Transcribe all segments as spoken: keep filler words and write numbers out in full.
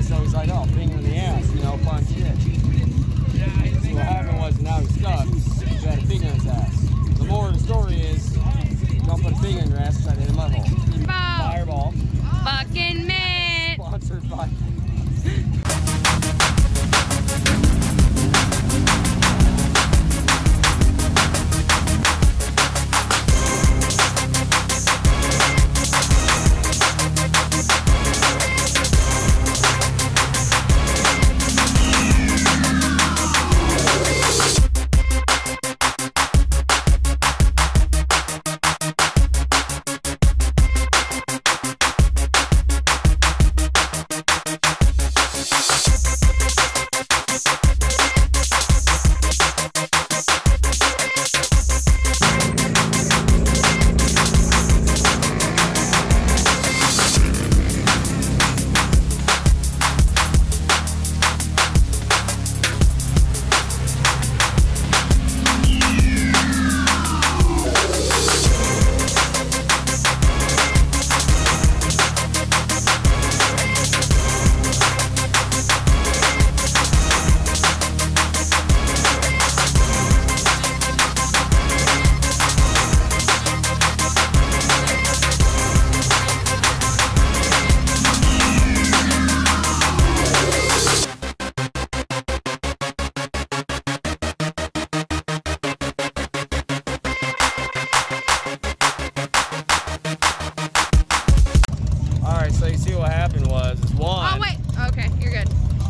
so he's like, oh, finger in the ass, you know, fun shit. So what happened was, now he's stuck, he had a finger in his ass. The moral of the story is, don't put a finger in your ass, try to hit a mud hole. Fireball. Fucking mint. Sponsored by... So you see what happened was, is Juan... Oh, wait. Okay, you're good.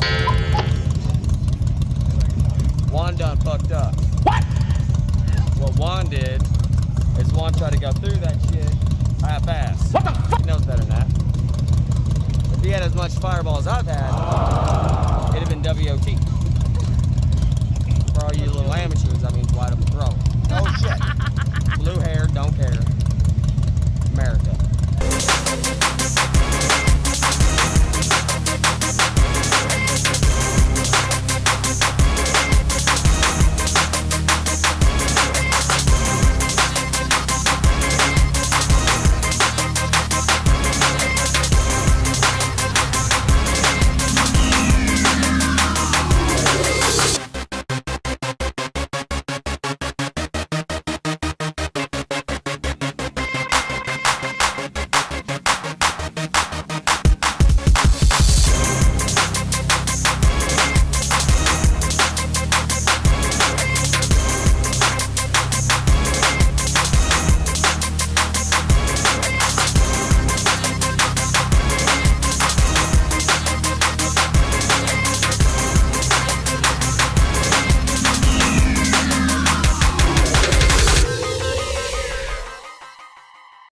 Juan done fucked up. What? What Juan did is Juan tried to go through that shit half-ass. What the fuck? He knows better than that. If he had as much fireball as I've had, it'd have been W O T. For all you little amateurs, that means wide open throw.